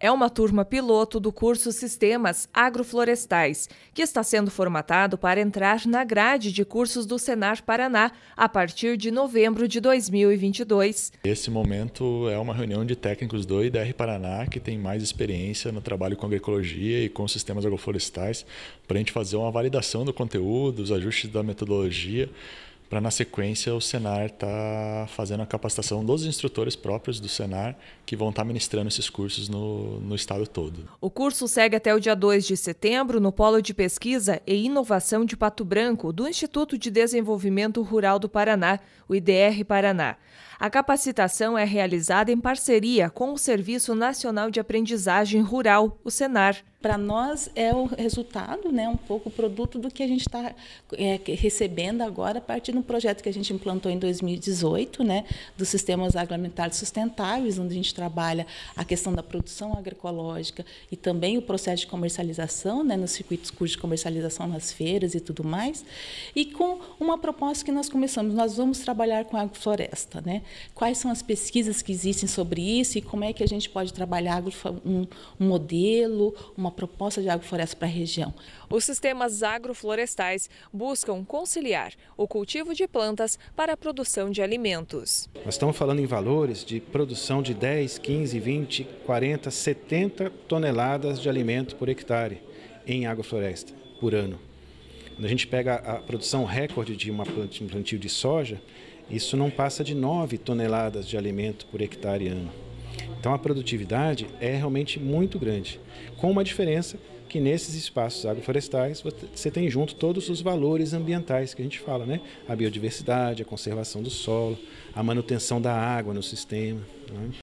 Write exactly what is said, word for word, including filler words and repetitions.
É uma turma piloto do curso Sistemas Agroflorestais, que está sendo formatado para entrar na grade de cursos do Senar Paraná a partir de novembro de dois mil e vinte e dois. Esse momento é uma reunião de técnicos do I D R Paraná que tem mais experiência no trabalho com agroecologia e com sistemas agroflorestais, para a gente fazer uma validação do conteúdo, os ajustes da metodologia, para na sequência o Senar estar fazendo a capacitação dos instrutores próprios do Senar que vão estar ministrando esses cursos no, no estado todo. O curso segue até o dia dois de setembro no Polo de Pesquisa e Inovação de Pato Branco, do Instituto de Desenvolvimento Rural do Paraná, o I D R Paraná. A capacitação é realizada em parceria com o Serviço Nacional de Aprendizagem Rural, o Senar. Para nós é o resultado, né, um pouco o produto do que a gente está é, recebendo agora a partir do projeto que a gente implantou em dois mil e dezoito, né, dos sistemas agroalimentares sustentáveis, onde a gente trabalha a questão da produção agroecológica e também o processo de comercialização, né, nos circuitos curtos de comercialização nas feiras e tudo mais. E com uma proposta que nós começamos, nós vamos trabalhar com a agrofloresta, né? Quais são as pesquisas que existem sobre isso e como é que a gente pode trabalhar um, um modelo, uma proposta de agrofloresta para a região. Os sistemas agroflorestais buscam conciliar o cultivo de plantas para a produção de alimentos. Nós estamos falando em valores de produção de dez, quinze, vinte, quarenta, setenta toneladas de alimento por hectare em agrofloresta por ano. Quando a gente pega a produção recorde de uma plantio, um plantio de soja, isso não passa de nove toneladas de alimento por hectare ano. Então a produtividade é realmente muito grande, com uma diferença que nesses espaços agroflorestais você tem junto todos os valores ambientais que a gente fala, né? A biodiversidade, a conservação do solo, a manutenção da água no sistema, né?